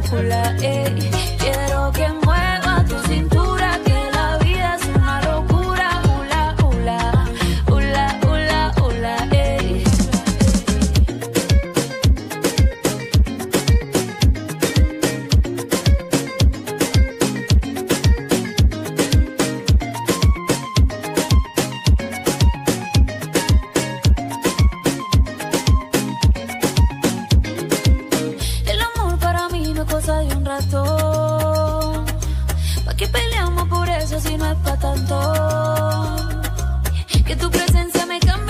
hula, ey. Quiero que mueva tu cintura, que la vida es una locura, hula, hula, hula, hula, hula, ey. El amor para mí no es cosa de un rato. ¿Pa' qué peleamos por eso si no es pa' tanto? Que tu presencia me cambia